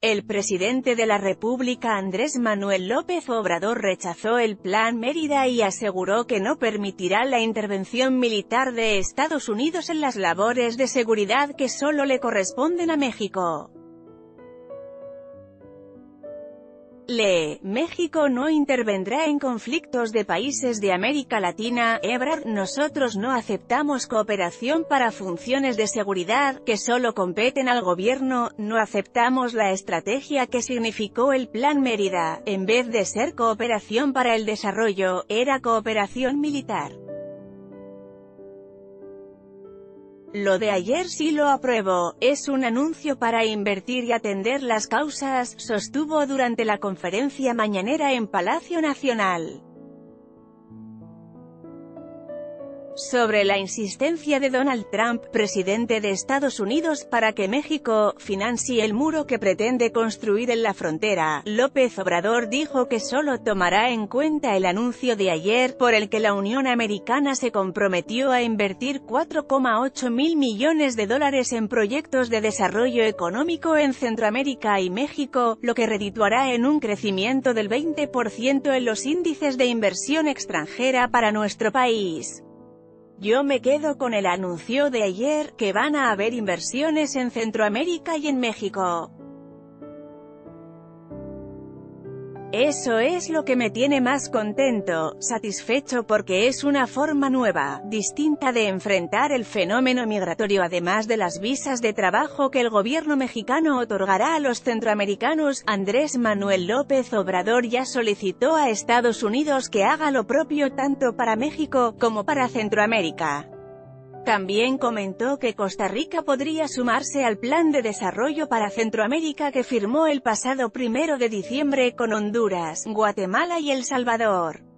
El presidente de la República Andrés Manuel López Obrador rechazó el Plan Mérida y aseguró que no permitirá la intervención militar de Estados Unidos en las labores de seguridad que solo le corresponden a México. México no intervendrá en conflictos de países de América Latina. Ebrard: nosotros no aceptamos cooperación para funciones de seguridad, que solo competen al gobierno, no aceptamos la estrategia que significó el Plan Mérida, en vez de ser cooperación para el desarrollo, era cooperación militar. Lo de ayer sí lo apruebo, es un anuncio para invertir y atender las causas, sostuvo durante la conferencia mañanera en Palacio Nacional. Sobre la insistencia de Donald Trump, presidente de Estados Unidos, para que México financie el muro que pretende construir en la frontera, López Obrador dijo que solo tomará en cuenta el anuncio de ayer, por el que la Unión Americana se comprometió a invertir $4,8 mil millones en proyectos de desarrollo económico en Centroamérica y México, lo que redituará en un crecimiento del 20% en los índices de inversión extranjera para nuestro país. Yo me quedo con el anuncio de ayer, que van a haber inversiones en Centroamérica y en México. Eso es lo que me tiene más contento, satisfecho porque es una forma nueva, distinta de enfrentar el fenómeno migratorio además de las visas de trabajo que el gobierno mexicano otorgará a los centroamericanos. Andrés Manuel López Obrador ya solicitó a Estados Unidos que haga lo propio tanto para México, como para Centroamérica. También comentó que Costa Rica podría sumarse al Plan de Desarrollo para Centroamérica que firmó el pasado 1 de diciembre con Honduras, Guatemala y El Salvador.